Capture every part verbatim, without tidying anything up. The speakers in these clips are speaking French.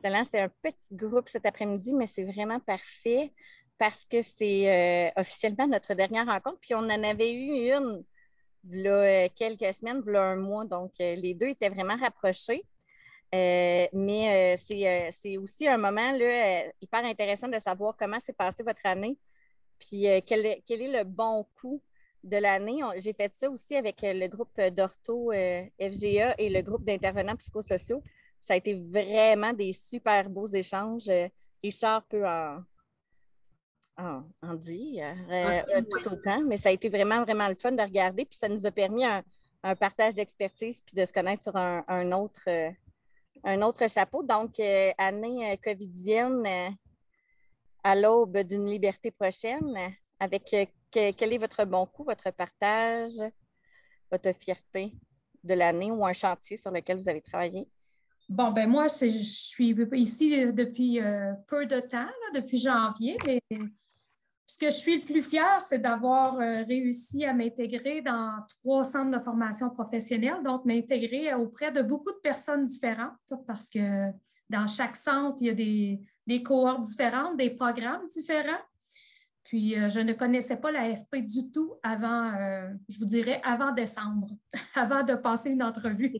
Excellent. C'est un petit groupe cet après-midi, mais c'est vraiment parfait parce que c'est euh, officiellement notre dernière rencontre. Puis on en avait eu une il y a quelques semaines, il y a un mois. Donc, euh, les deux étaient vraiment rapprochés. Euh, mais euh, c'est euh, c'est aussi un moment là, euh, hyper intéressant de savoir comment s'est passée votre année, puis euh, quel, est, quel est le bon coup de l'année. J'ai fait ça aussi avec euh, le groupe d'ortho euh, F G A et le groupe d'intervenants psychosociaux. Ça a été vraiment des super beaux échanges. Euh, Richard peut en, en, en dire En euh, euh, témoin. tout autant, mais ça a été vraiment, vraiment le fun de regarder. Puis ça nous a permis un, un partage d'expertise puis de se connaître sur un, un autre, euh, un autre chapeau. Donc, euh, année euh, covidienne euh, à l'aube d'une liberté prochaine, euh, avec euh, que- quel est votre bon coup, votre partage, votre fierté de l'année ou un chantier sur lequel vous avez travaillé? Bon, ben moi, c'est, je suis ici depuis euh, peu de temps, là, depuis janvier, mais ce que je suis le plus fière, c'est d'avoir euh, réussi à m'intégrer dans trois centres de formation professionnelle, donc m'intégrer auprès de beaucoup de personnes différentes, parce que dans chaque centre, il y a des, des cohortes différentes, des programmes différents. Puis, euh, je ne connaissais pas la F P du tout avant, euh, je vous dirais, avant décembre, avant de passer une entrevue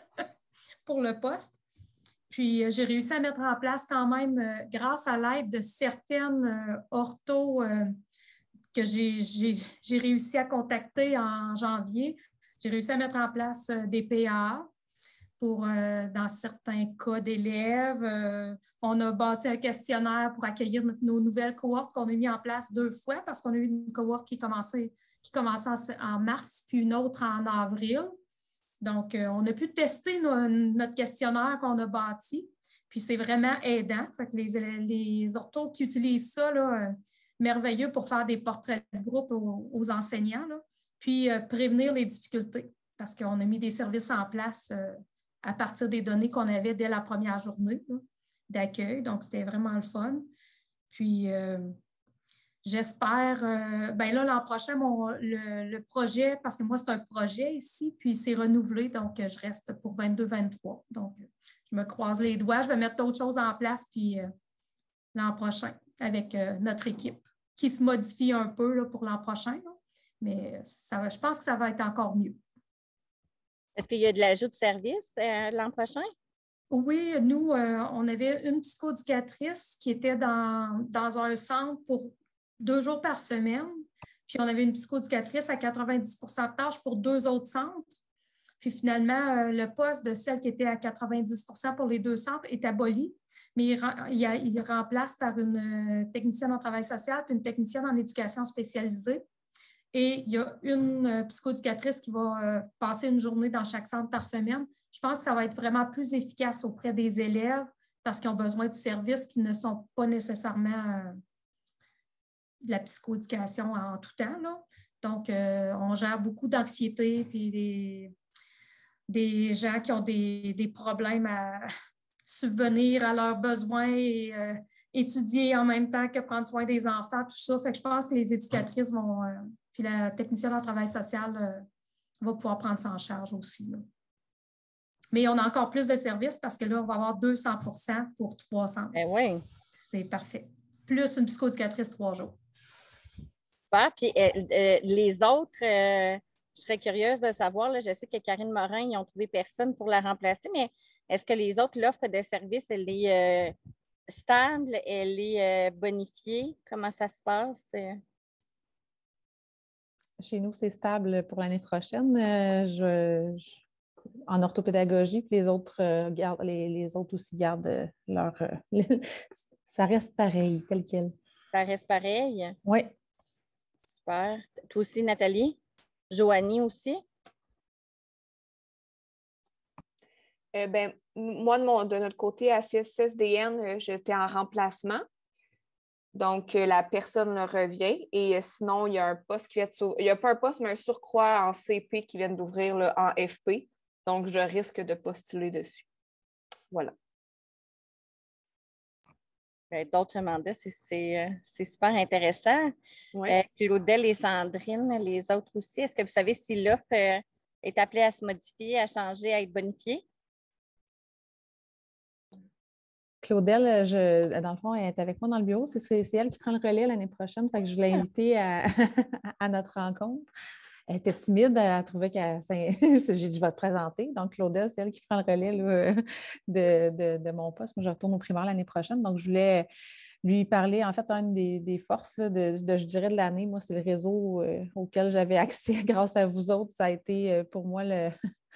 pour le poste. Puis, euh, j'ai réussi à mettre en place quand même, euh, grâce à l'aide de certaines euh, orthos euh, que j'ai, j'ai, j'ai réussi à contacter en janvier, j'ai réussi à mettre en place euh, des P A A pour, euh, dans certains cas d'élèves. Euh, on a bâti un questionnaire pour accueillir notre- nos nouvelles cohortes qu'on a mis en place deux fois parce qu'on a eu une cohorte qui commençait, qui commençait en, en mars, puis une autre en avril. Donc, euh, on a pu tester no- notre questionnaire qu'on a bâti, puis c'est vraiment aidant. Fait que les, les orthos qui utilisent ça, là, euh, merveilleux pour faire des portraits de groupe aux, aux enseignants, là, puis euh, prévenir les difficultés parce qu'on a mis des services en place euh, à partir des données qu'on avait dès la première journée là, d'accueil. Donc, c'était vraiment le fun. Puis, euh, j'espère, euh, ben là, l'an prochain, mon, le, le projet, parce que moi, c'est un projet ici, puis c'est renouvelé, donc je reste pour vingt-deux vingt-trois. Donc, je me croise les doigts, je vais mettre d'autres choses en place, puis euh, l'an prochain, avec euh, notre équipe, qui se modifie un peu là, pour l'an prochain, là. Mais ça va, je pense que ça va être encore mieux. Est-ce qu'il y a de l'ajout de service euh, l'an prochain? Oui, nous, euh, on avait une psychoéducatrice qui était dans, dans un centre pour deux jours par semaine. Puis on avait une psychoéducatrice à quatre-vingt-dix pour cent de tâches pour deux autres centres. Puis finalement, euh, le poste de celle qui était à quatre-vingt-dix pour cent pour les deux centres est aboli, mais il, il, a, il remplace par une euh, technicienne en travail social puis une technicienne en éducation spécialisée. Et il y a une euh, psychoéducatrice qui va euh, passer une journée dans chaque centre par semaine. Je pense que ça va être vraiment plus efficace auprès des élèves parce qu'ils ont besoin de services qui ne sont pas nécessairement euh, de la psychoéducation en tout temps, là. Donc, euh, on gère beaucoup d'anxiété puis des, des gens qui ont des, des problèmes à subvenir à leurs besoins et euh, étudier en même temps que prendre soin des enfants, tout ça. Fait que je pense que les éducatrices vont, euh, puis la technicienne en travail social euh, va pouvoir prendre ça en charge aussi, là. Mais on a encore plus de services parce que là, on va avoir deux cents pour cent pour trois Ben centres. oui, C'est parfait. Plus une psychoéducatrice trois jours. super. Puis euh, euh, les autres, euh, je serais curieuse de savoir, là, je sais que Karine Morin, ils ont trouvé personne pour la remplacer, mais est-ce que les autres, l'offre de service, elle est euh, stable, elle est euh, bonifiée? Comment ça se passe? euh? Chez nous, c'est stable pour l'année prochaine. Euh, je, je- en orthopédagogie, puis les autres, euh, gardent, les, les autres aussi gardent euh, leur. euh, ça reste pareil, tel quel. Ça reste pareil? Oui. Super. Toi aussi, Nathalie? Joanie aussi? Euh, ben, moi, de, mon, de notre côté, à C S S D N, euh, j'étais en remplacement. Donc, euh, la personne revient. Et euh, sinon, il y a un poste qui vient de s'ouvrir. Il n'y a pas un poste, mais un surcroît en C P qui vient d'ouvrir là, en F P. Donc, je risque de postuler dessus. Voilà. Ben, d'autres mandats, c'est c'est, euh, c'est super intéressant. Oui. Euh, Claudel et Sandrine, les autres aussi. Est-ce que vous savez si l'offre euh, est appelée à se modifier, à changer, à être bonifiée? Claudel, je, dans le fond, elle est avec moi dans le bureau. C'est, c'est, c'est elle qui prend le relais l'année prochaine. Fait que je l'ai invitée à, à notre rencontre. Elle était timide, elle trouvait qu'elle. J'ai dit, je vais te présenter. Donc, Claudel, c'est elle qui prend le relais là, de, de, de mon poste. Moi, je retourne au primaire l'année prochaine. Donc, je voulais lui parler. En fait, une des, des forces là, de, de, je dirais, de l'année, moi, c'est le réseau euh, auquel j'avais accès grâce à vous autres. Ça a été euh, pour moi le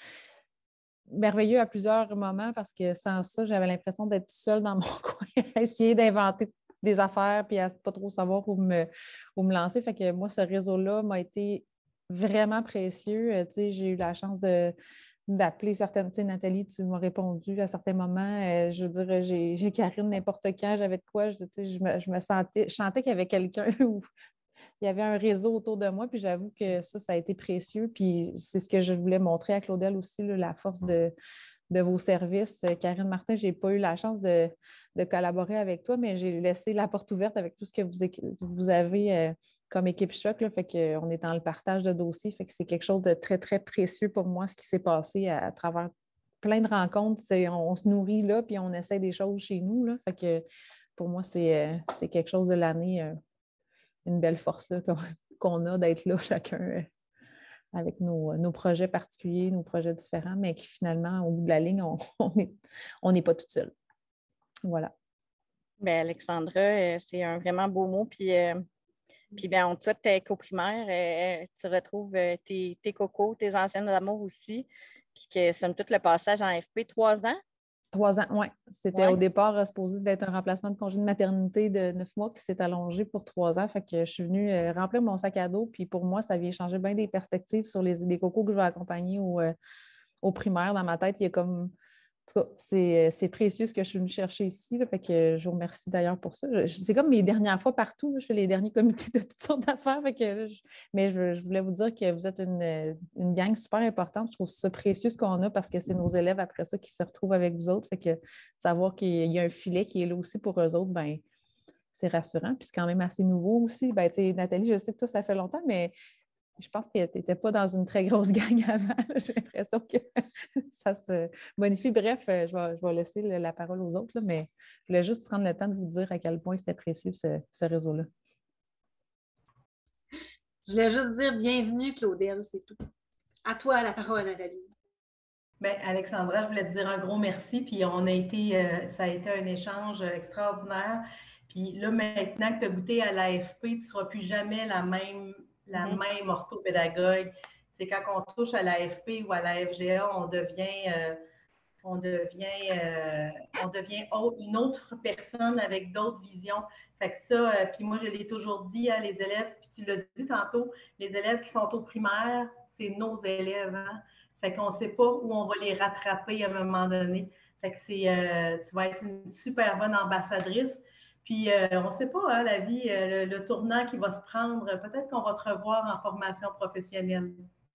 merveilleux à plusieurs moments parce que sans ça, j'avais l'impression d'être seule dans mon coin, à essayer d'inventer des affaires puis à ne pas trop savoir où me, où me lancer. Fait que moi, ce réseau-là m'a été vraiment précieux. Euh, tu sais, j'ai eu la chance de, d'appeler certaines. Tu sais, Nathalie, tu m'as répondu à certains moments. Euh, je veux dire, j'ai, j'ai Karine n'importe quand, j'avais de quoi. Je, tu sais, je, me, je me sentais, je sentais qu'il y avait quelqu'un où il y avait un réseau autour de moi, puis j'avoue que ça, ça a été précieux. Puis c'est ce que je voulais montrer à Claudel aussi, là, la force de, de vos services. Karine Martin, je n'ai pas eu la chance de, de collaborer avec toi, mais j'ai laissé la porte ouverte avec tout ce que vous, vous avez euh, comme équipe choc. Là, fait qu'on est dans le partage de dossiers. Fait que c'est quelque chose de très, très précieux pour moi, ce qui s'est passé à, à travers plein de rencontres. On, on se nourrit là, puis on essaie des choses chez nous. Là. Fait que pour moi, c'est, euh, c'est quelque chose de l'année. Euh, une belle force là, qu'on, qu'on a d'être là chacun euh, avec nos, nos projets particuliers, nos projets différents, mais qui finalement, au bout de la ligne, on n'est on n'est pas toute seule. Voilà. Bien, Alexandra, euh, c'est un vraiment beau mot. Puis, euh, puis bien, on te souhaite tes co-primaires, euh, tu retrouves euh, tes, tes cocos, tes anciennes amours aussi. Puis que, somme toute, le passage en F P, trois ans. Trois ans, oui. C'était Ouais. au départ euh, supposé d'être un remplacement de congé de maternité de neuf mois qui s'est allongé pour trois ans. Fait que je suis venue euh, remplir mon sac à dos. Puis pour moi, ça vient changer bien des perspectives sur les, les cocos que je vais accompagner au, euh, au primaire. Dans ma tête, il y a comme. En tout cas, c'est, c'est précieux ce que je suis venue chercher ici. Là, fait que je vous remercie d'ailleurs pour ça. Je, c'est comme mes dernières fois partout. Là, je fais les derniers comités de toutes sortes d'affaires. Fait que, je, mais je, je voulais vous dire que vous êtes une, une gang super importante. Je trouve ça précieux ce qu'on a parce que c'est nos élèves après ça qui se retrouvent avec vous autres. Fait que savoir qu'il y a un filet qui est là aussi pour eux autres, ben c'est rassurant. Puis c'est quand même assez nouveau aussi. Ben, Nathalie, je sais que toi, ça fait longtemps, mais je pense que tu n'étais pas dans une très grosse gang avant. J'ai l'impression que ça se bonifie. Bref, je vais, je vais laisser la parole aux autres, là, mais je voulais juste prendre le temps de vous dire à quel point c'était précieux ce, ce réseau-là. Je voulais juste dire bienvenue, Claudel, c'est tout. À toi, la parole, Nathalie. Bien, Alexandra, je voulais te dire un gros merci. Puis on a été, euh, ça a été un échange extraordinaire. Puis là, maintenant que tu as goûté à l'A F P, tu ne seras plus jamais la même, la mm-hmm. même orthopédagogue. C'est quand on touche à l'A F P ou à la F G A, on devient, euh, on devient, euh, on devient une autre personne avec d'autres visions. Fait que ça, euh, puis moi, je l'ai toujours dit à les élèves, puis tu l'as dit tantôt, les élèves qui sont au primaire, c'est nos élèves, hein? Fait qu'on ne sait pas où on va les rattraper à un moment donné. Fait que c'est, euh, tu vas être une super bonne ambassadrice. Puis, euh, on ne sait pas, hein, la vie, euh, le, le tournant qui va se prendre, peut-être qu'on va te revoir en formation professionnelle.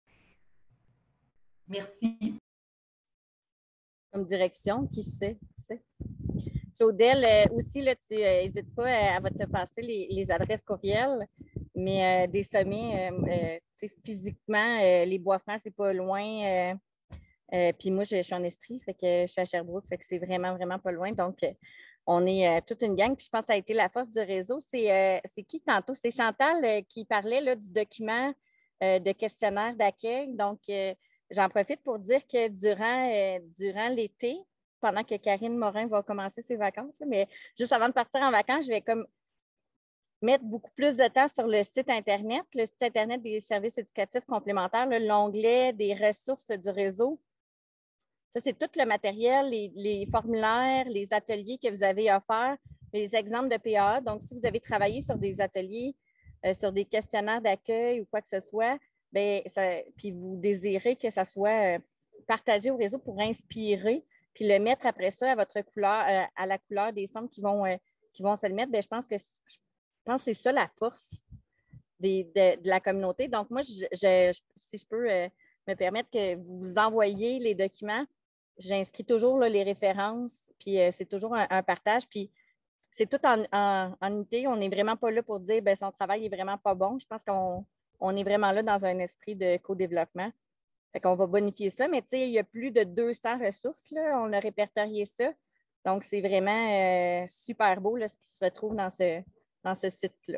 Merci. Comme direction, qui sait? sait. Claudel, euh, aussi, là, tu n'hésites euh, pas, à, elle va te passer les, les adresses courriels, mais euh, des sommets, euh, euh, physiquement, euh, les Bois-Francs, c'est pas loin. Euh, euh, puis moi, je, je suis en Estrie, fait que je suis à Sherbrooke, fait que c'est vraiment, vraiment pas loin. Donc, euh, on est euh, toute une gang. Puis je pense que ça a été la force du réseau. C'est, euh, c'est qui tantôt? C'est Chantal euh, qui parlait là, du document euh, de questionnaire d'accueil. Donc, euh, j'en profite pour dire que durant, euh, durant l'été, pendant que Karine Morin va commencer ses vacances, là, mais juste avant de partir en vacances, je vais comme mettre beaucoup plus de temps sur le site Internet, le site Internet des services éducatifs complémentaires, là, l'onglet des ressources du réseau. Ça, c'est tout le matériel, les, les formulaires, les ateliers que vous avez offerts, les exemples de P A A. Donc, si vous avez travaillé sur des ateliers, euh, sur des questionnaires d'accueil ou quoi que ce soit, bien, ça, puis vous désirez que ça soit euh, partagé au réseau pour inspirer, puis le mettre après ça à votre couleur, euh, à la couleur des centres qui vont, euh, qui vont se le mettre, bien, je pense que je pense que c'est ça la force des, de, de la communauté. Donc, moi, je, je, si je peux euh, me permettre que vous envoyiez les documents, j'inscris toujours là, les références, puis euh, c'est toujours un, un partage, puis c'est tout en, en, en unité. On n'est vraiment pas là pour dire ben son travail est vraiment pas bon. Je pense qu'on on est vraiment là dans un esprit de co-développement. Fait qu'on va bonifier ça, mais tu sais, il y a plus de deux cents ressources, là. On a répertorié ça. Donc, c'est vraiment euh, super beau là, ce qui se retrouve dans ce, dans ce site-là.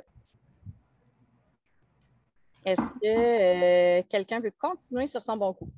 Est-ce que euh, quelqu'un veut continuer sur son bon coup?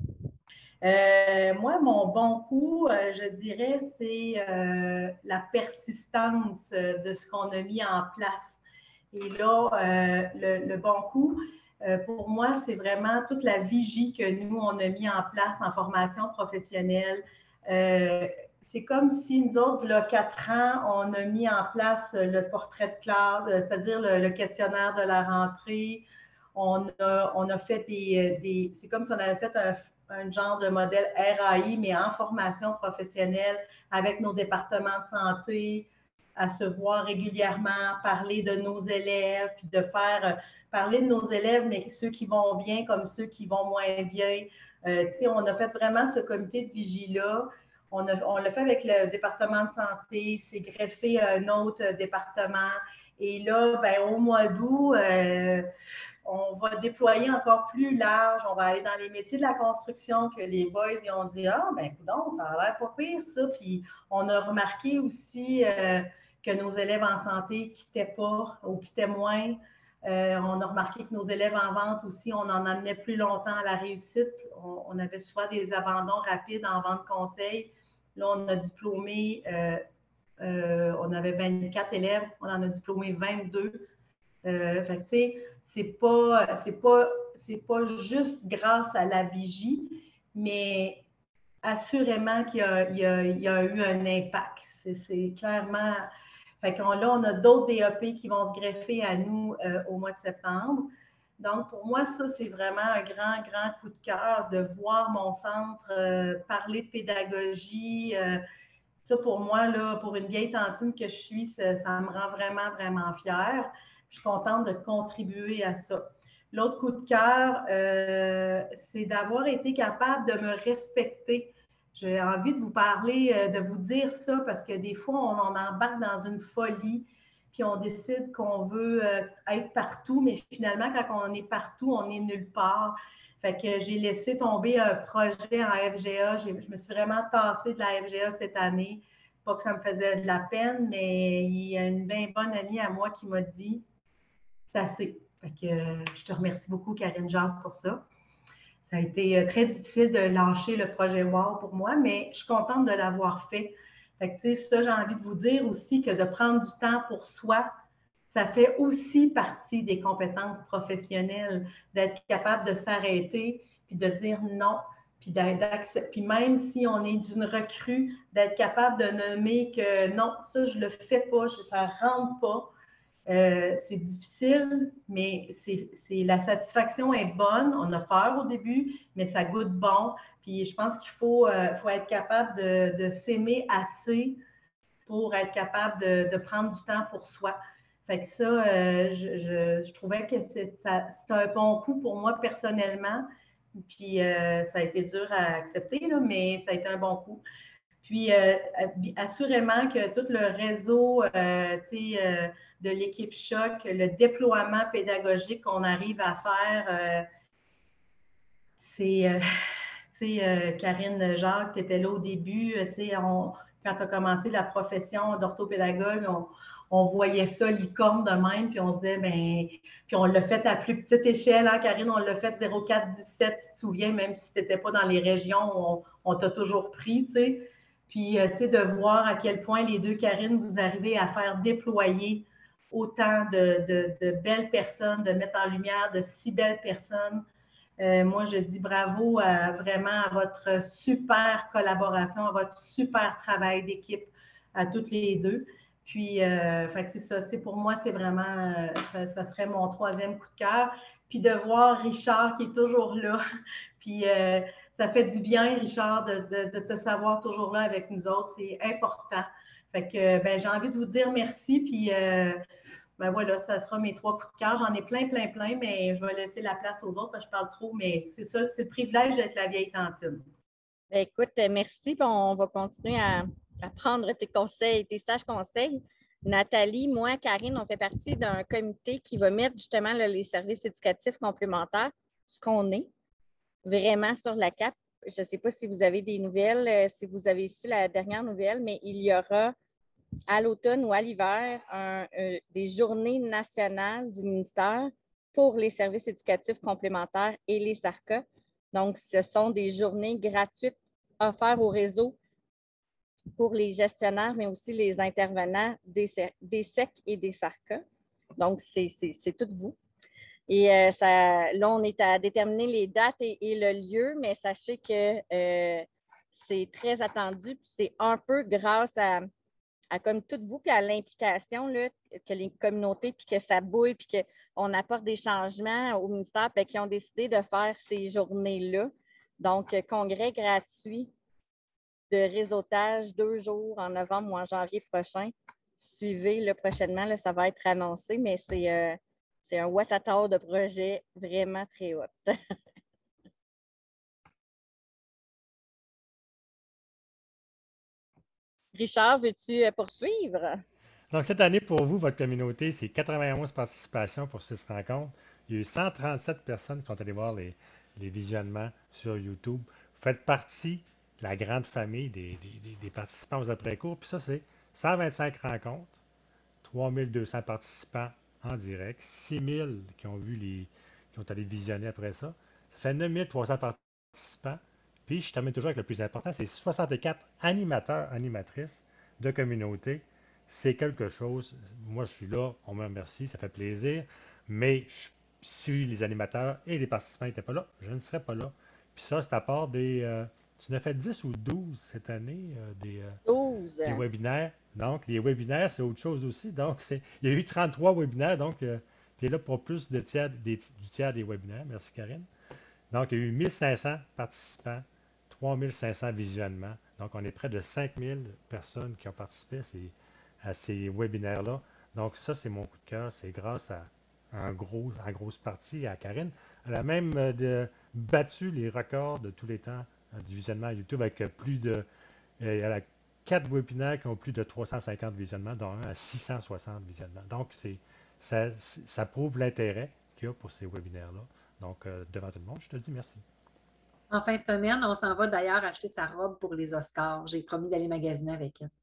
Euh, moi, mon bon coup, euh, je dirais, c'est euh, la persistance de ce qu'on a mis en place. Et là, euh, le, le bon coup, euh, pour moi, c'est vraiment toute la vigie que nous, on a mis en place en formation professionnelle. Euh, c'est comme si nous autres, il y a quatre ans, on a mis en place le portrait de classe, c'est-à-dire le, le questionnaire de la rentrée. On a, on a fait des, des... C'est comme si on avait fait un un genre de modèle R A I, mais en formation professionnelle avec nos départements de santé, à se voir régulièrement, parler de nos élèves, puis de faire parler de nos élèves, mais ceux qui vont bien comme ceux qui vont moins bien. Euh, tu sais, on a fait vraiment ce comité de vigie-là. On, a, on l'a fait avec le département de santé, c'est greffé à un autre département. Et là, ben, au mois d'août, euh, on va déployer encore plus large. On va aller dans les métiers de la construction que les boys ils ont dit « Ah, ben écoute, ça a l'air pas pire, ça. » Puis on a remarqué aussi euh, que nos élèves en santé quittaient pas ou quittaient moins. Euh, on a remarqué que nos élèves en vente aussi, on en amenait plus longtemps à la réussite. On, on avait souvent des abandons rapides en vente conseil. Là, on a diplômé, euh, euh, on avait vingt-quatre élèves, on en a diplômé vingt-deux. Euh, fait que, tu sais, c'est pas, c'est pas, c'est pas juste grâce à la vigie, mais assurément qu'il y a, il y a, il y a eu un impact. C'est, c'est clairement... Fait qu'on, là, on a d'autres D A P qui vont se greffer à nous euh, au mois de septembre. Donc, pour moi, ça, c'est vraiment un grand, grand coup de cœur de voir mon centre euh, parler de pédagogie. Euh, ça, pour moi, là, pour une vieille tantine que je suis, ça, ça me rend vraiment, vraiment fière. Je suis contente de contribuer à ça. L'autre coup de cœur, euh, c'est d'avoir été capable de me respecter. J'ai envie de vous parler, de vous dire ça, parce que des fois, on, on embarque dans une folie, puis on décide qu'on veut être partout, mais finalement, quand on est partout, on est nulle part. Fait que j'ai laissé tomber un projet en F G A. J'ai, je me suis vraiment tassée de la F G A cette année. Pas que ça me faisait de la peine, mais il y a une bien bonne amie à moi qui m'a dit « c'est assez ». Fait que euh, je te remercie beaucoup, Karine Jacques, pour ça. Ça a été très difficile de lâcher le projet WOW pour moi, mais je suis contente de l'avoir fait. Fait que, tu sais, ça, j'ai envie de vous dire aussi que de prendre du temps pour soi, ça fait aussi partie des compétences professionnelles, d'être capable de s'arrêter puis de dire non, puis d'accepter. Puis même si on est d'une recrue, d'être capable de nommer que non, ça, je le fais pas, ça ne rentre pas. Euh, c'est difficile, mais c'est, c'est, la satisfaction est bonne. On a peur au début, mais ça goûte bon. Puis je pense qu'il faut, euh, faut être capable de, de s'aimer assez pour être capable de, de prendre du temps pour soi. Fait que ça, euh, je, je, je trouvais que c'est, ça, c'est un bon coup pour moi personnellement. Puis euh, ça a été dur à accepter, là, mais ça a été un bon coup. Puis, euh, assurément que tout le réseau euh, euh, de l'équipe Choc, le déploiement pédagogique qu'on arrive à faire, euh, c'est, euh, tu sais, euh, Karine Jacques, tu étais là au début, tu sais, on, quand tu as commencé la profession d'orthopédagogue, on, on voyait ça licorne de même, puis on se disait, bien, puis on l'a fait à plus petite échelle, hein, Karine, on l'a fait zéro quatre dix-sept, tu te souviens, même si tu n'étais pas dans les régions, on, on t'a toujours pris, tu sais. Puis, tu sais, de voir à quel point les deux Karine, vous arrivez à faire déployer autant de, de, de belles personnes, de mettre en lumière de si belles personnes. Euh, moi, je dis bravo à, vraiment à votre super collaboration, à votre super travail d'équipe, à toutes les deux. Puis, euh, fait que c'est ça, c'est pour moi, c'est vraiment, ça, ça serait mon troisième coup de cœur. Puis de voir Richard qui est toujours là, puis euh, ça fait du bien, Richard, de, de, de te savoir toujours là avec nous autres. C'est important. Fait que, ben, j'ai envie de vous dire merci. Puis, euh, ben voilà, ça sera mes trois coups de cœur. J'en ai plein, plein, plein, mais je vais laisser la place aux autres parce que je parle trop. Mais c'est ça, c'est le privilège d'être la vieille tantine. Ben, écoute, merci. Puis on va continuer à, à prendre tes conseils, tes sages conseils. Nathalie, moi, Karine, on fait partie d'un comité qui va mettre justement là, les services éducatifs complémentaires, ce qu'on est, vraiment sur la cape. je ne sais pas si vous avez des nouvelles, euh, si vous avez su la dernière nouvelle, mais il y aura à l'automne ou à l'hiver un, un, des journées nationales du ministère pour les services éducatifs complémentaires et les S A R C A. Donc, ce sont des journées gratuites offertes au réseau pour les gestionnaires, mais aussi les intervenants des, des S E C et des S A R C A. Donc, c'est tout vous. Et euh, ça, là, on est à déterminer les dates et, et le lieu, mais sachez que euh, c'est très attendu. C'est un peu grâce à, à comme toutes vous, puis à l'implication que les communautés, puis que ça bouille, puis qu'on apporte des changements au ministère, puis qui ont décidé de faire ces journées-là. Donc, congrès gratuit de réseautage, deux jours en novembre ou en janvier prochain. Suivez le prochainement, là, ça va être annoncé, mais c'est euh, un ouattata de projet vraiment très haut. Richard, veux-tu poursuivre? Donc, cette année, pour vous, votre communauté, c'est quatre-vingt-onze participations pour six rencontres. Il y a eu cent trente-sept personnes qui sont allées voir les, les visionnements sur YouTube. Vous faites partie de la grande famille des, des, des participants aux après-cours. Puis ça, c'est cent vingt-cinq rencontres, trois mille deux cents participants en direct, six mille qui ont vu les, qui ont allé visionner après ça. Ça fait neuf mille trois cents participants. Puis, je termine toujours avec le plus important, c'est soixante-quatre animateurs, animatrices de communauté. C'est quelque chose, moi je suis là, on me remercie, ça fait plaisir, mais je, si les animateurs et les participants n'étaient pas là, je ne serais pas là. Puis ça, c'est à part des... Euh, tu en as fait dix ou douze cette année, euh, des, euh, douze. des webinaires. Donc, les webinaires, c'est autre chose aussi. Donc, il y a eu trente-trois webinaires, donc euh, tu es là pour plus de tiers, des, du tiers des webinaires. Merci, Karine. Donc, il y a eu mille cinq cents participants, trois mille cinq cents visionnements. Donc, on est près de cinq mille personnes qui ont participé. C'est à ces webinaires-là. Donc, ça, c'est mon coup de cœur. C'est grâce à, à un gros, à grosse partie à Karine. Elle a même euh, de, battu les records de tous les temps euh, du visionnement à YouTube avec plus de. Euh, elle a quatre webinaires qui ont plus de trois cent cinquante visionnements, dont un à six cent soixante visionnements. Donc, c'est, ça, ça prouve l'intérêt qu'il y a pour ces webinaires-là. Donc, euh, devant tout le monde, je te dis merci. En fin de semaine, on s'en va d'ailleurs acheter sa robe pour les Oscars. J'ai promis d'aller magasiner avec elle.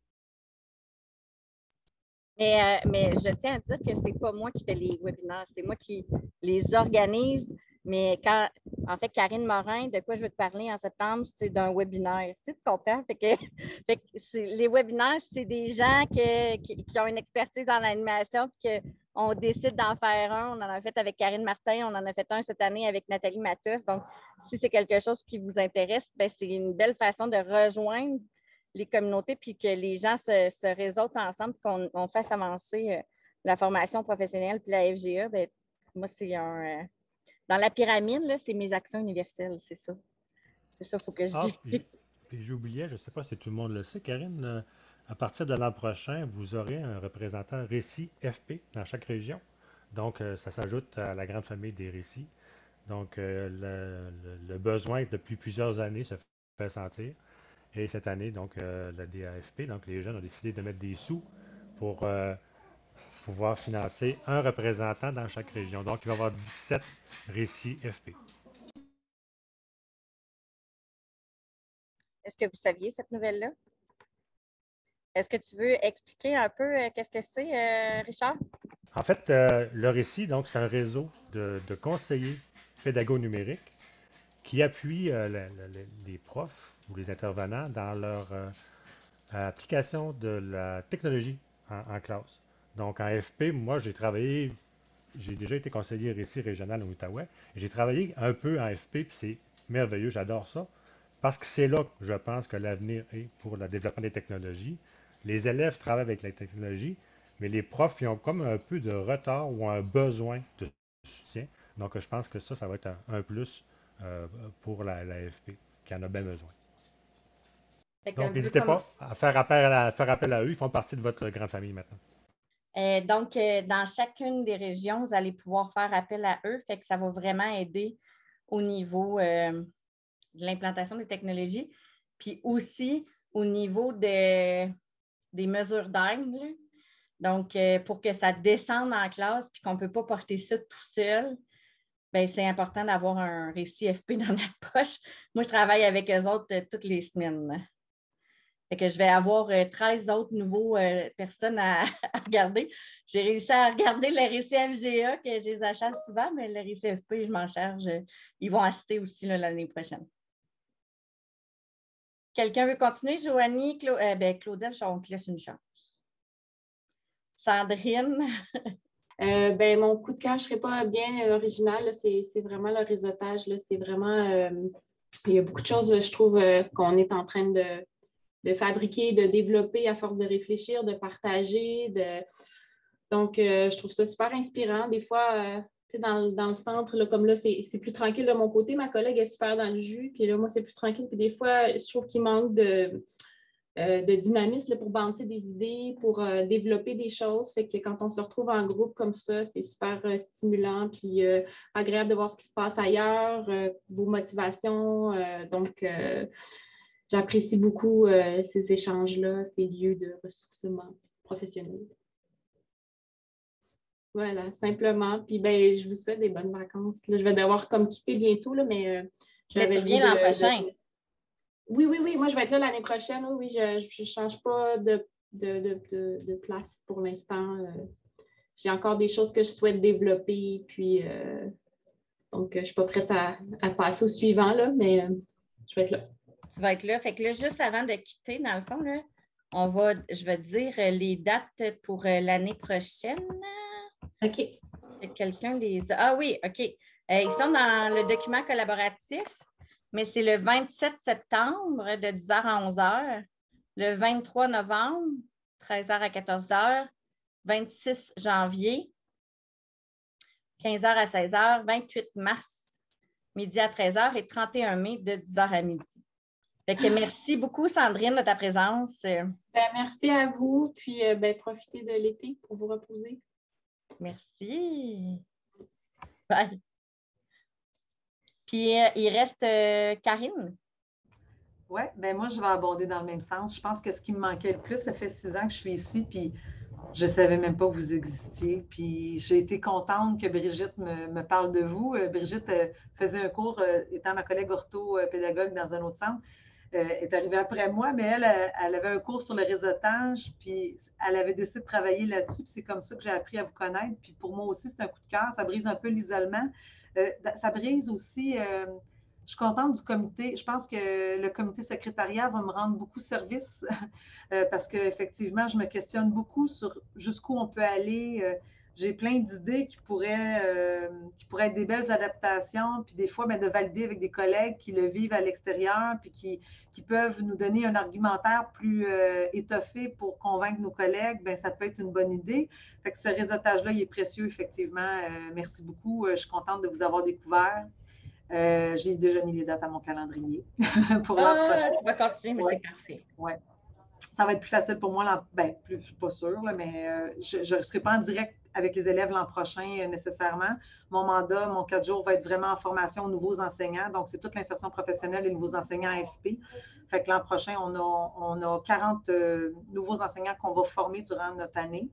Mais, euh, mais je tiens à dire que c'est pas moi qui fais les webinaires, c'est moi qui les organise. Mais quand, en fait, Karine Morin, de quoi je veux te parler en septembre, c'est d'un webinaire. Tu sais, tu comprends? Fait que, fait que les webinaires, c'est des gens que, qui, qui ont une expertise dans l'animation puis qu'on décide d'en faire un. On en a fait avec Karine Martin, on en a fait un cette année avec Nathalie Matus. Donc, si c'est quelque chose qui vous intéresse, ben, c'est une belle façon de rejoindre les communautés puis que les gens se, se réseautent ensemble qu'on on fasse avancer euh, la formation professionnelle puis la F G A. Ben, moi, c'est un... Euh, dans la pyramide, c'est mes actions universelles, c'est ça. C'est ça, il faut que je ah, dise. Puis, puis j'oubliais, je ne sais pas si tout le monde le sait, Karine, euh, à partir de l'an prochain, vous aurez un représentant récit F P dans chaque région. Donc, euh, ça s'ajoute à la grande famille des récits. Donc, euh, le, le, le besoin depuis plusieurs années se fait sentir. Et cette année, donc, euh, la D A F P, donc les jeunes ont décidé de mettre des sous pour euh, pouvoir financer un représentant dans chaque région. Donc, il va y avoir dix-sept récits F P. Est-ce que vous saviez cette nouvelle-là? Est-ce que tu veux expliquer un peu euh, qu'est-ce que c'est, euh, Richard? En fait, euh, le récit, donc, c'est un réseau de, de conseillers pédagogues numériques qui appuient euh, la, la, les profs ou les intervenants dans leur euh, application de la technologie en, en classe. Donc, en F P, moi, j'ai travaillé, j'ai déjà été conseiller récit régional en Outaouais. J'ai travaillé un peu en F P, puis c'est merveilleux, j'adore ça. Parce que c'est là que je pense que l'avenir est pour le développement des technologies. Les élèves travaillent avec la technologie, mais les profs, ils ont comme un peu de retard ou un besoin de soutien. Donc, je pense que ça, ça va être un, un plus euh, pour la, la F P, qui en a bien besoin. Donc, n'hésitez pas à faire appel à, à faire appel à eux. Ils font partie de votre grande famille maintenant. Euh, donc, euh, dans chacune des régions, vous allez pouvoir faire appel à eux. Fait que ça va vraiment aider au niveau euh, de l'implantation des technologies, puis aussi au niveau de, des mesures d'aide. Donc, euh, pour que ça descende en classe, puis qu'on ne peut pas porter ça tout seul, ben, c'est important d'avoir un récit F P dans notre poche. Moi, je travaille avec eux autres euh, toutes les semaines. Fait que je vais avoir euh, treize autres nouveaux euh, personnes à, à regarder. J'ai réussi à regarder le récit F G A, que je les achète souvent, mais le récit F P, je m'en charge. Ils vont assister aussi là, l'année prochaine. Quelqu'un veut continuer? Joanie, Cla euh, ben, Claudel, on te laisse une chance. Sandrine? Euh, ben, mon coup de cœur, je ne serais pas bien original. C'est vraiment le réseautage. C'est vraiment... Euh, il y a beaucoup de choses, je trouve, euh, qu'on est en train de, de fabriquer, de développer à force de réfléchir, de partager. De... Donc, euh, je trouve ça super inspirant. Des fois, euh, dans, dans le centre, là, comme là, c'est plus tranquille de mon côté. Ma collègue est super dans le jus. Puis là, moi, c'est plus tranquille. Puis des fois, je trouve qu'il manque de... Euh, de dynamisme là, pour bander des idées, pour euh, développer des choses. Fait que quand on se retrouve en groupe comme ça, c'est super euh, stimulant puis euh, agréable de voir ce qui se passe ailleurs, euh, vos motivations. Euh, donc, euh, j'apprécie beaucoup euh, ces échanges-là, ces lieux de ressourcement professionnel. Voilà, simplement. Puis, ben, je vous souhaite des bonnes vacances. Là, je vais devoir comme quitter bientôt, là, mais euh, mais tu reviens l'an prochain. De... Oui, oui, oui. Moi, je vais être là l'année prochaine. Oui, oui, je ne change pas de, de, de, de, de place pour l'instant. Euh, j'ai encore des choses que je souhaite développer. Puis, euh, donc, je ne suis pas prête à, à passer au suivant, là, mais euh, je vais être là. Tu vas être là. Fait que là, juste avant de quitter, dans le fond, là, on va, je vais te dire les dates pour l'année prochaine. OK. Quelqu'un les a. Ah oui, OK. Euh, ils sont dans le document collaboratif. Mais c'est le vingt-sept septembre de dix heures à onze heures, le vingt-trois novembre, treize heures à quatorze heures, vingt-six janvier, quinze heures à seize heures, vingt-huit mars, midi à treize heures et trente et un mai de dix heures à midi. Fait que merci beaucoup, Sandrine, de ta présence. Ben, merci à vous, puis euh, ben, profitez de l'été pour vous reposer. Merci. Bye. Puis, euh, il reste euh, Karine. Oui, bien moi, je vais abonder dans le même sens. Je pense que ce qui me manquait le plus, ça fait six ans que je suis ici, puis je ne savais même pas que vous existiez. Puis j'ai été contente que Brigitte me, me parle de vous. Euh, Brigitte euh, faisait un cours, euh, étant ma collègue ortho-pédagogue dans un autre centre, euh, est arrivée après moi, mais elle, elle avait un cours sur le réseautage, puis elle avait décidé de travailler là-dessus, puis c'est comme ça que j'ai appris à vous connaître. Puis pour moi aussi, c'est un coup de cœur. Ça brise un peu l'isolement. Euh, ça brise aussi, euh, je suis contente du comité. Je pense que le comité secrétariat va me rendre beaucoup service euh, parce qu'effectivement, je me questionne beaucoup sur jusqu'où on peut aller. Euh, j'ai plein d'idées qui pourraient, euh, qui pourraient être des belles adaptations, puis des fois, bien, de valider avec des collègues qui le vivent à l'extérieur, puis qui, qui peuvent nous donner un argumentaire plus euh, étoffé pour convaincre nos collègues, bien, ça peut être une bonne idée. Fait que ce réseautage-là, il est précieux, effectivement. Euh, merci beaucoup. Euh, je suis contente de vous avoir découvert. Euh, j'ai déjà mis les dates à mon calendrier pour l'an Ah, prochain. tu vas continuer, mais Ouais. c'est parfait. Oui. Ça va être plus facile pour moi, l'an- ben, plus, je ne suis pas sûre, là, mais euh, je ne serai pas en direct avec les élèves l'an prochain euh, nécessairement. Mon mandat, mon quatre jours va être vraiment en formation aux nouveaux enseignants. Donc, c'est toute l'insertion professionnelle des nouveaux enseignants à F P. Fait que l'an prochain, on a, on a quarante euh, nouveaux enseignants qu'on va former durant notre année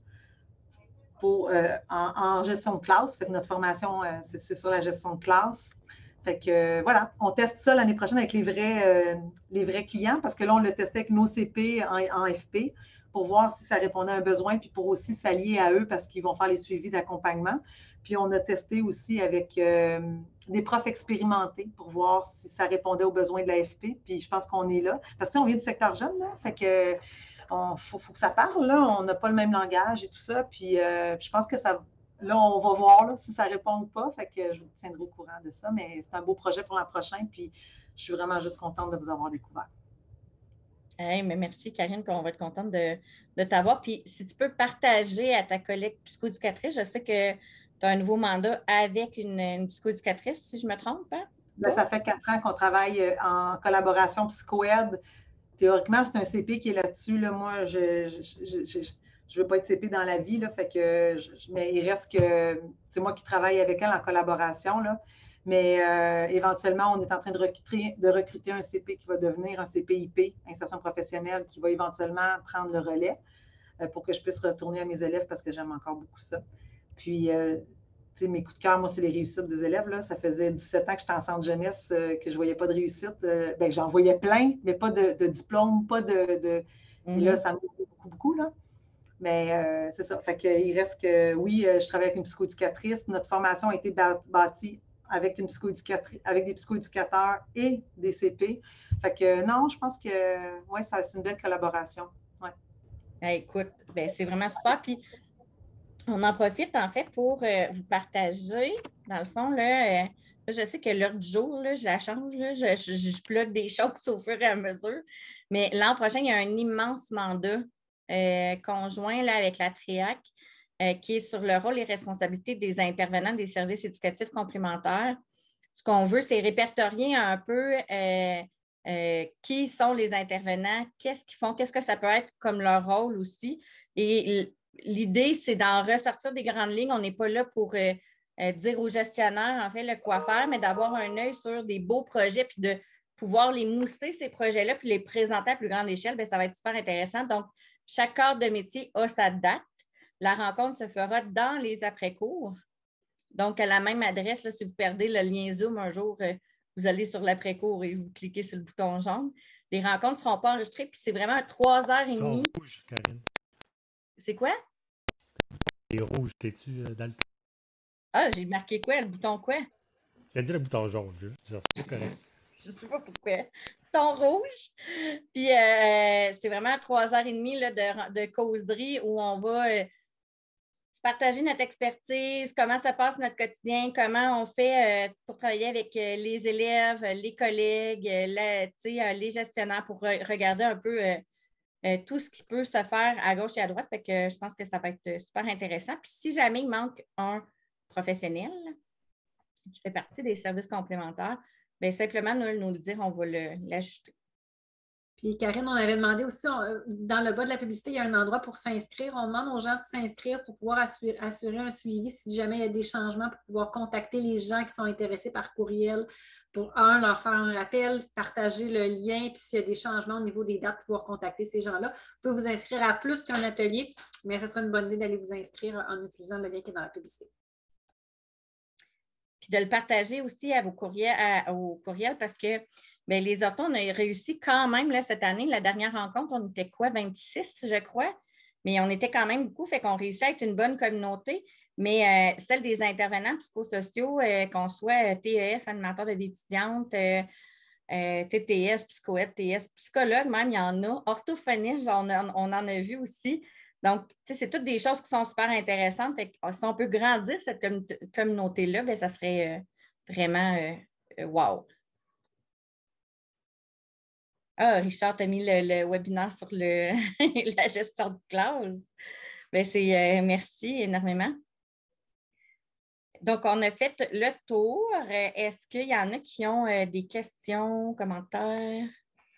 pour, euh, en, en gestion de classe. Fait que notre formation, euh, c'est c'est sur la gestion de classe. Fait que euh, voilà, on teste ça l'année prochaine avec les vrais, euh, les vrais clients parce que là, on le testait avec nos C P en, en F P pour voir si ça répondait à un besoin puis pour aussi s'allier à eux parce qu'ils vont faire les suivis d'accompagnement. Puis on a testé aussi avec euh, des profs expérimentés pour voir si ça répondait aux besoins de la F P. Puis je pense qu'on est là. Parce que on vient du secteur jeune, là. Fait que il faut, faut que ça parle, là. On n'a pas le même langage et tout ça. Puis euh, je pense que ça. Là, on va voir là, si ça répond ou pas. Fait que je vous tiendrai au courant de ça. Mais c'est un beau projet pour l'an prochain. Puis je suis vraiment juste contente de vous avoir découvert. Hey, mais merci, Karine, puis on va être contente de, de t'avoir. Puis si tu peux partager à ta collègue psychoéducatrice, je sais que tu as un nouveau mandat avec une, une psychoéducatrice, si je me trompe. Hein? Là, ça fait quatre ans qu'on travaille en collaboration psycho-aide. Théoriquement, c'est un C P qui est là-dessus. Là. Moi, je je ne veux pas être C P dans la vie, là, fait que je, mais il reste que c'est moi qui travaille avec elle en collaboration. Là. Mais euh, éventuellement, on est en train de recruter, de recruter un C P qui va devenir un C P I P, insertion professionnelle, qui va éventuellement prendre le relais euh, pour que je puisse retourner à mes élèves parce que j'aime encore beaucoup ça. Puis, euh, sais, mes coups de cœur, moi, c'est les réussites des élèves. Là. Ça faisait dix-sept ans que j'étais en centre jeunesse, euh, que je ne voyais pas de réussite. Euh, ben, j'en voyais plein, mais pas de, de diplôme, pas de. de... Mm-hmm. Et là, ça me fait beaucoup, beaucoup, là. Mais euh, c'est ça. Fait qu'il reste que, oui, je travaille avec une psychoéducatrice. Notre formation a été bâtie avec, une psychoéducatrice, avec des psychoéducateurs et des C P. Fait que non, je pense que, oui, c'est une belle collaboration. Ouais. Ben, écoute, ben, c'est vraiment super. Puis, on en profite, en fait, pour euh, vous partager, dans le fond, là, euh, là je sais que l'heure du jour, là, je la change, là, je, je, je plug des choses au fur et à mesure. Mais l'an prochain, il y a un immense mandat euh, conjoint là, avec la TREAC euh, qui est sur le rôle et responsabilités des intervenants des services éducatifs complémentaires. Ce qu'on veut, c'est répertorier un peu euh, euh, qui sont les intervenants, qu'est-ce qu'ils font, qu'est-ce que ça peut être comme leur rôle aussi. Et l'idée, c'est d'en ressortir des grandes lignes. On n'est pas là pour euh, euh, dire aux gestionnaires, en fait, le quoi faire, mais d'avoir un œil sur des beaux projets puis de pouvoir les mousser, ces projets-là, puis les présenter à plus grande échelle, bien, ça va être super intéressant. Donc, chaque corps de métier a sa date. La rencontre se fera dans les après-cours. Donc, à la même adresse, là, si vous perdez le lien Zoom un jour, euh, vous allez sur l'après-cours et vous cliquez sur le bouton jaune. Les rencontres ne seront pas enregistrées, puis c'est vraiment trois heures et demie. Rouge, Karine. C'est quoi? Et rouge, t'es-tu euh, dans le... Ah, j'ai marqué quoi? Le bouton quoi? J'ai dit le bouton jaune, je c'est pas correct. Je ne sais pas pourquoi. Bouton rouge. Puis, euh, c'est vraiment trois heures et demie là, de, de causerie où on va euh, partager notre expertise, comment se passe notre quotidien, comment on fait euh, pour travailler avec euh, les élèves, les collègues, euh, la, euh, les gestionnaires pour re regarder un peu euh, euh, tout ce qui peut se faire à gauche et à droite. Fait que euh, je pense que ça peut être super intéressant. Puis si jamais il manque un professionnel qui fait partie des services complémentaires, bien, simplement nous, nous le dire, on va l'ajouter. Puis, Karine, on avait demandé aussi, on, dans le bas de la publicité, il y a un endroit pour s'inscrire. On demande aux gens de s'inscrire pour pouvoir assurer, assurer un suivi si jamais il y a des changements, pour pouvoir contacter les gens qui sont intéressés par courriel, pour, un, leur faire un rappel, partager le lien, puis s'il y a des changements au niveau des dates, pouvoir contacter ces gens-là. Vous pouvez vous inscrire à plus qu'un atelier, mais ce serait une bonne idée d'aller vous inscrire en utilisant le lien qui est dans la publicité. Puis de le partager aussi à vos courriels, à, au courriel parce que bien, les orthos, on a réussi quand même là, cette année. La dernière rencontre, on était quoi, vingt-six, je crois? Mais on était quand même beaucoup, fait qu'on réussit à être une bonne communauté. Mais euh, celle des intervenants psychosociaux, euh, qu'on soit T E S, animateur de vie étudiante, euh, euh, T T S, psychoède, T S, psychologue, même, il y en a. Orthophoniste, on, a, on en a vu aussi. Donc, c'est toutes des choses qui sont super intéressantes. Fait que, si on peut grandir cette communauté-là, bien, ça serait euh, vraiment euh, euh, wow. Ah, Richard, tu as mis le, le webinaire sur le, la gestion de classe. Bien, c'est, euh, merci énormément. Donc, on a fait le tour. Est-ce qu'il y en a qui ont euh, des questions, commentaires?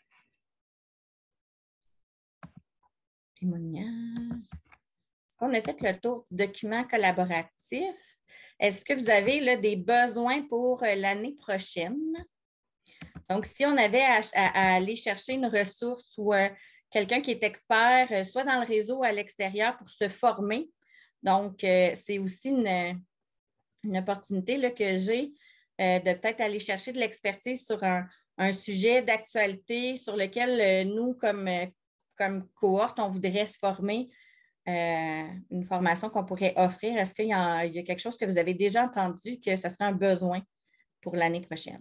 Témoignages. Est-ce qu'on a fait le tour du document collaboratif? Est-ce que vous avez là, des besoins pour euh, l'année prochaine? Donc, si on avait à, à, à aller chercher une ressource ou euh, quelqu'un qui est expert, euh, soit dans le réseau ou à l'extérieur pour se former, donc euh, c'est aussi une, une opportunité là, que j'ai euh, de peut-être aller chercher de l'expertise sur un, un sujet d'actualité sur lequel euh, nous, comme, euh, comme cohorte, on voudrait se former, euh, une formation qu'on pourrait offrir. Est-ce qu'il y a, il y a quelque chose que vous avez déjà entendu que ce serait un besoin pour l'année prochaine?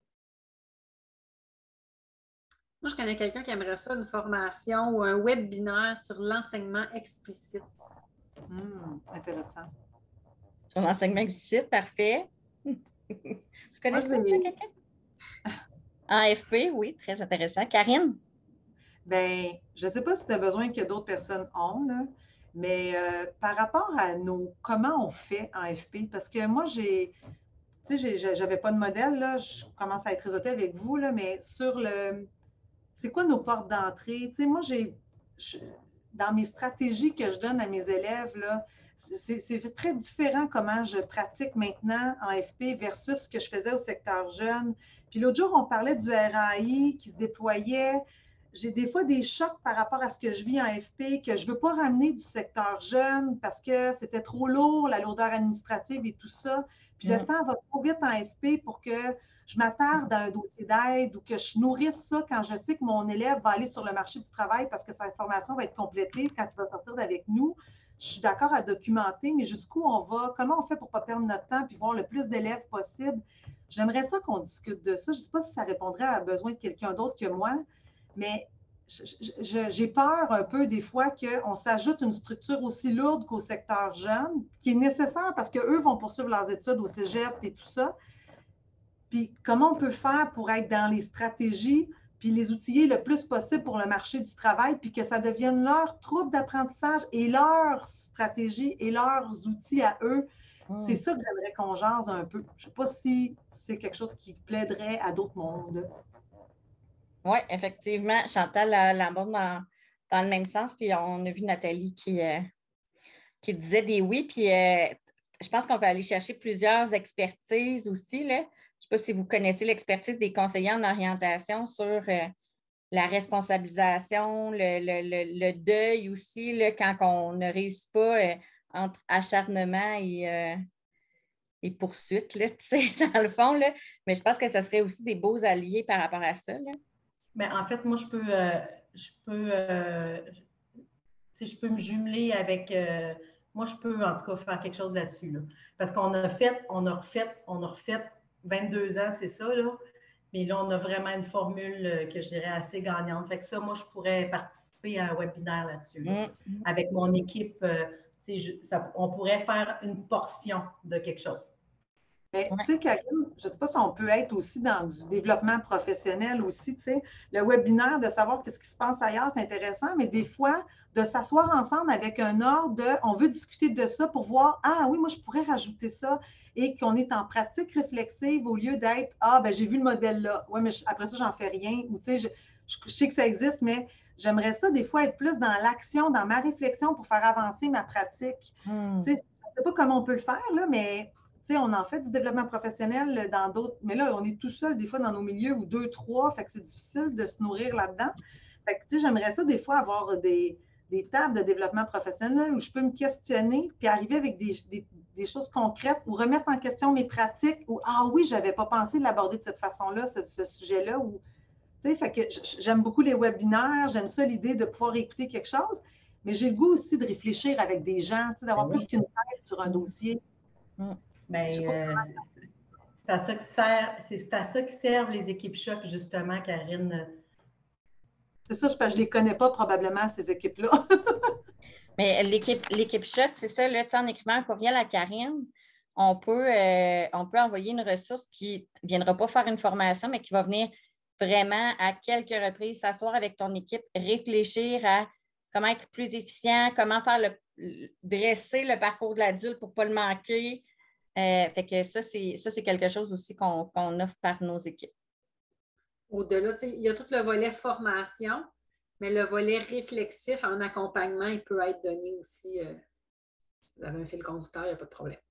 Moi, je connais quelqu'un qui aimerait ça, une formation ou un webinaire sur l'enseignement explicite. Mmh, intéressant. Sur l'enseignement explicite, parfait. Vous connaissez ça, quelqu'un? En F P, oui, très intéressant. Karine? Bien, je ne sais pas si tu as besoin que d'autres personnes ont, là, mais euh, par rapport à nos, comment on fait en F P, parce que moi, j'ai, tu sais, j'avais pas de modèle, là, je commence à être réseautée avec vous, là, mais sur le, c'est quoi nos portes d'entrée? Tu sais, moi, j'ai, dans mes stratégies que je donne à mes élèves, là, c'est très différent comment je pratique maintenant en F P versus ce que je faisais au secteur jeune. Puis l'autre jour, on parlait du R A I qui se déployait. j'ai des fois des chocs par rapport à ce que je vis en F P, que je ne veux pas ramener du secteur jeune parce que c'était trop lourd, la lourdeur administrative et tout ça. Puis mm. le temps va trop vite en F P pour que je m'attarde à un dossier d'aide ou que je nourrisse ça quand je sais que mon élève va aller sur le marché du travail parce que sa formation va être complétée quand il va sortir d'avec nous. Je suis d'accord à documenter, mais jusqu'où on va, comment on fait pour ne pas perdre notre temps puis voir le plus d'élèves possible. J'aimerais ça qu'on discute de ça. Je ne sais pas si ça répondrait à besoin de quelqu'un d'autre que moi, mais j'ai peur un peu des fois qu'on s'ajoute une structure aussi lourde qu'au secteur jeune, qui est nécessaire parce qu'eux vont poursuivre leurs études au cégep et tout ça. Puis comment on peut faire pour être dans les stratégies, puis les outiller le plus possible pour le marché du travail, puis que ça devienne leur troupe d'apprentissage et leur stratégie et leurs outils à eux. Mm. C'est ça que j'aimerais qu'on jase un peu. Je ne sais pas si c'est quelque chose qui plaiderait à d'autres mondes. Oui, effectivement. Chantal l'aborde dans, dans le même sens. Puis on a vu Nathalie qui, euh, qui disait des oui. Puis euh, je pense qu'on peut aller chercher plusieurs expertises aussi, là. Je ne sais pas si vous connaissez l'expertise des conseillers en orientation sur euh, la responsabilisation, le, le, le, le deuil aussi, là, quand on ne réussit pas euh, entre acharnement et, euh, et poursuite, là, dans le fond. Là. Mais je pense que ce serait aussi des beaux alliés par rapport à ça. Là. Mais en fait, moi, je peux, euh, je peux, euh, je peux me jumeler avec... Euh, moi, je peux, en tout cas, faire quelque chose là-dessus. Là. Parce qu'on a fait, on a refait, on a refait vingt-deux ans, c'est ça, là. Mais là, on a vraiment une formule que je dirais assez gagnante. Fait que ça, moi, je pourrais participer à un webinaire là-dessus. Là. Mm-hmm. Avec mon équipe, euh, je, ça, on pourrait faire une portion de quelque chose. Mais tu sais, Karine, je ne sais pas si on peut être aussi dans du développement professionnel aussi, tu sais, le webinaire, de savoir qu'est-ce qui se passe ailleurs, c'est intéressant, mais des fois, de s'asseoir ensemble avec un ordre de, on veut discuter de ça pour voir, ah oui, moi, je pourrais rajouter ça, et qu'on est en pratique réflexive au lieu d'être, ah, ben j'ai vu le modèle là, ouais, mais je, après ça, j'en fais rien, ou tu sais, je, je, je sais que ça existe, mais j'aimerais ça, des fois, être plus dans l'action, dans ma réflexion pour faire avancer ma pratique. Hmm. Tu sais, je ne sais pas comment on peut le faire, là, mais... on en fait du développement professionnel dans d'autres, mais là, on est tout seul des fois dans nos milieux ou deux, trois, fait que c'est difficile de se nourrir là-dedans. Fait que, tu sais, j'aimerais ça des fois avoir des, des tables de développement professionnel où je peux me questionner puis arriver avec des, des, des choses concrètes ou remettre en question mes pratiques ou, ah oui, je n'avais pas pensé de l'aborder de cette façon-là, ce, ce sujet-là. Ou, tu sais, fait que j'aime beaucoup les webinaires, j'aime ça l'idée de pouvoir écouter quelque chose, mais j'ai le goût aussi de réfléchir avec des gens, tu sais, d'avoir oui. plus qu'une tête sur un dossier. Mm. Ben, euh, c'est à ça que sert, c'est à ça qui servent les équipes choc, justement, Karine. C'est ça, je ne les connais pas probablement, ces équipes-là. Mais l'équipe, l'équipe choc, c'est ça, là, en écrivant un courriel à Karine, on peut, euh, on peut envoyer une ressource qui ne viendra pas faire une formation, mais qui va venir vraiment à quelques reprises s'asseoir avec ton équipe, réfléchir à comment être plus efficient, comment faire le, dresser le parcours de l'adulte pour ne pas le manquer. Euh, fait que ça, c'est, ça, c'est quelque chose aussi qu'on, qu'on offre par nos équipes. Au-delà, il y a tout le volet formation, mais le volet réflexif en accompagnement, il peut être donné aussi. Euh, si vous avez un fil conducteur, il n'y a pas de problème.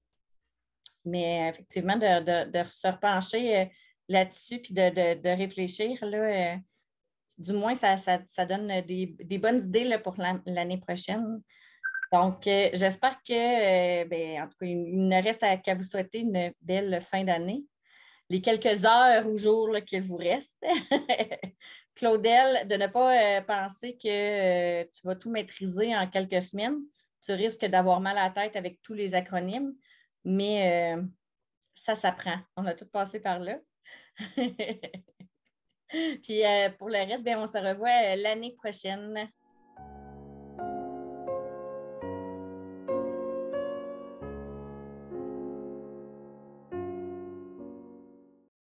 Mais effectivement, de, de, de se repencher euh, là-dessus puis de, de, de réfléchir, là, euh, du moins, ça, ça, ça donne des, des bonnes idées là, pour la, l'année prochaine. Donc, euh, j'espère que, euh, ben, en tout cas, il, il ne reste à, qu'à vous souhaiter une belle fin d'année. Les quelques heures ou jours là, qu'il vous reste. Claudel, de ne pas euh, penser que euh, tu vas tout maîtriser en quelques semaines. Tu risques d'avoir mal à la tête avec tous les acronymes, mais euh, ça s'apprend. On a tout passé par là. Puis, euh, pour le reste, bien, on se revoit l'année prochaine.